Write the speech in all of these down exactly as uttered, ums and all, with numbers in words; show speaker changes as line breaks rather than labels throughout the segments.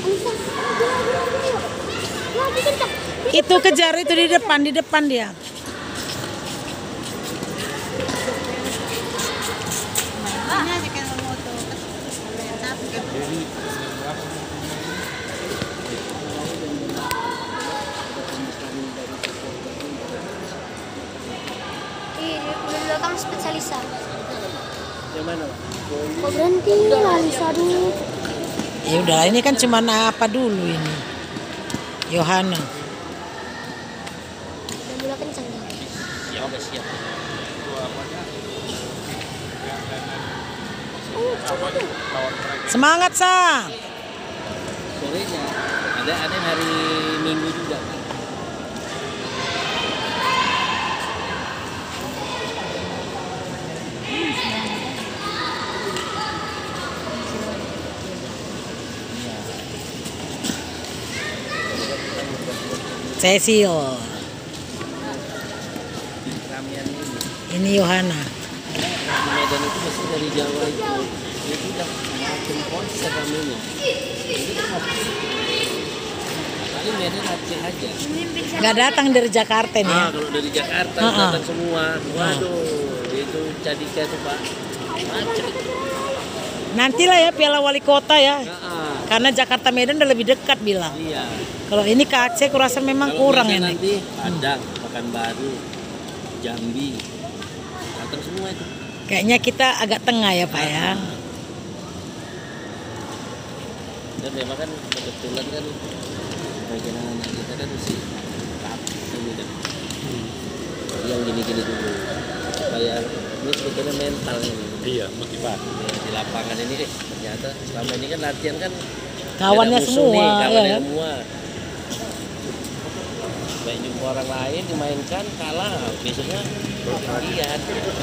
Itu kejar, itu di depan, di depan dia.
Udah di belakang spesialisa.
Yang mana?
Kok berhenti Alisa dulu?
Ya udah, ini kan cuma apa dulu ini. Yohana.
Dan bola kencang ya.
Ya udah siap.
Semangat, Sa.
Sorenya ada ada hari Minggu juga.
Cecil.
Ramian ini.
Ini Yohana.
Di Medan itu mesti dari Jawa itu. Itu udah makin konser ramenya. Paling Medan Aceh aja.
Nggak datang dari Jakarta nih ya.
Ah, kalau dari Jakarta
Uh-uh.
datang semua. Waduh, itu jadi kayak tuh Pak. Macet.
Nantilah ya Piala Wali Kota ya.
Nah,
Karena Jakarta Medan udah lebih dekat bilang.
iya.
Kalau ini ke Aceh kurasa memang
Kalau
kurang
biasa
ini.
nanti Padang, Pekanbaru, Jambi, datang semua itu.
Kayaknya kita agak tengah ya Pak ya.
Dan memang kan kebetulan kan bagian anak kita kan mesti tahap ini kan. Yang gini-gini dulu. Supaya ini sebetulnya mental ini.
Iya, motivasi.
Ya, di lapangan ini eh ternyata selama ini kan latihan kan
Kawannya
ada musuh
semua,
nih, kawannya
ya.
semua. Baik jumpa orang lain dimainkan kalah besoknya latihan.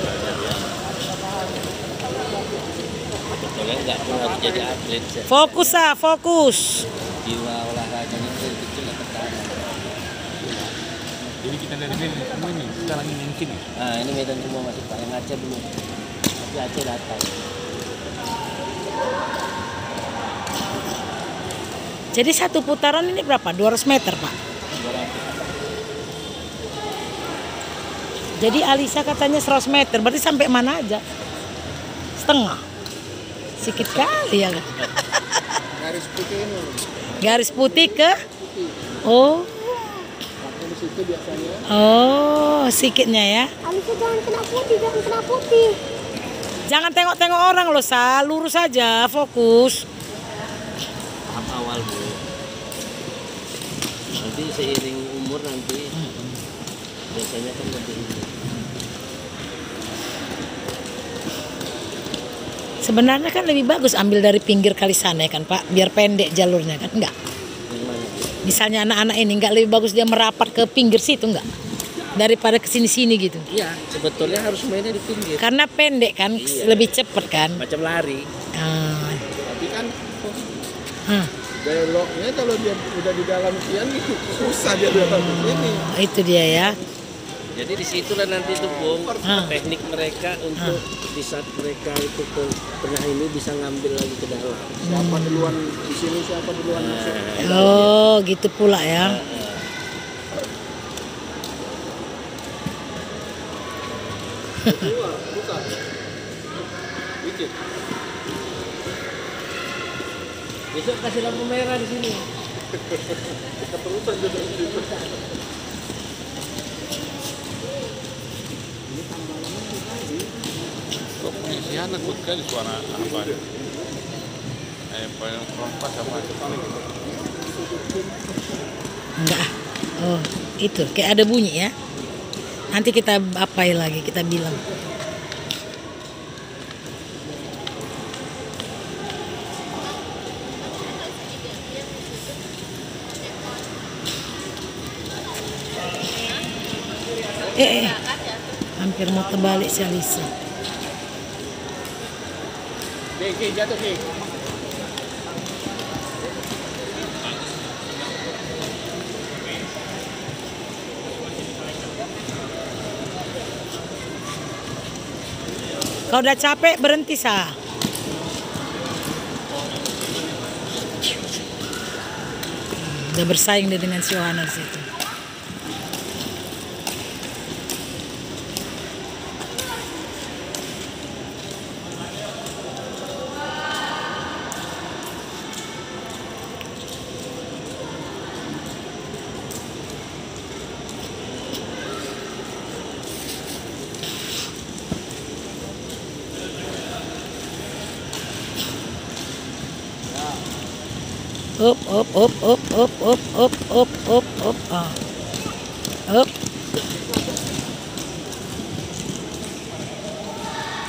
Sebetulnya nggak pun harus jadi atlet sih.
Fokus ah, fokus.
Jiwa olahraga itu dari kecil lah pertama.
Jadi kita dari Medan semua ini sekarang ini yang sini.
Nah ini Medan semua masih Pak, yang Aceh belum. Tapi Aceh datang.
Jadi satu putaran ini berapa? dua ratus meter Pak. Jadi Alisa katanya seratus meter, berarti sampai mana aja? Setengah. Sikit kali ya.
Garis putih ini.
Garis putih ke? Oh.
Pakai di situ biasanya.
Oh, sikitnya ya.
Alisa jangan kena putih, jangan kena putih.
Jangan tengok-tengok orang loh, Sa. Lurus aja, fokus.
Tahap awal Bu. Nanti seiring umur nanti biasanya kan lebih ini.
Sebenarnya kan lebih bagus ambil dari pinggir kali sana ya kan Pak, biar pendek jalurnya kan, enggak?
Yang mana?
Misalnya anak-anak ini enggak lebih bagus dia merapat ke pinggir situ enggak? Daripada ke sini-sini gitu.
Iya, sebetulnya harus mainnya di pinggir.
Karena pendek kan,
Iya.
lebih cepet kan.
Macam lari.
Ah.
Tapi kan
Hah,
beloknya kalau dia udah di dalam kian itu susah dia datang ke sini.
itu dia ya.
Jadi disitulah nanti tuh Bung,
Ah.
teknik mereka untuk di saat mereka itu ke tengah ini bisa ngambil lagi ke dalam.
Siapa duluan di sini, siapa duluan masuk.
Oh, gitu pula ya.
Keluar, buka. Dikit.
Besok kasih lampu merah di sini.
Keterusan dia berhenti.
Kok pengisian takut kali suara apa ya? Eh, paling perempat sama sekali.
Enggak. Oh, itu kayak ada bunyi ya. Nanti kita apain lagi, kita bilang. Eh, eh. Hampir mau terbalik si Alisa.
Ki, jatuh Ki.
Kalau udah capek berhenti Sa. Udah bersaing dia dengan si Yohanes itu. Up, up, up, up, up, up, up, up, up, up, ah, up.